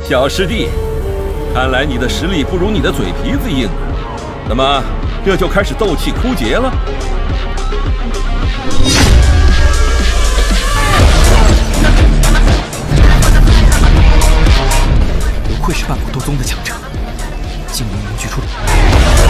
小师弟，看来你的实力不如你的嘴皮子硬，那么这就开始斗气枯竭了。 不愧是半步斗宗的强者，竟能凝聚出。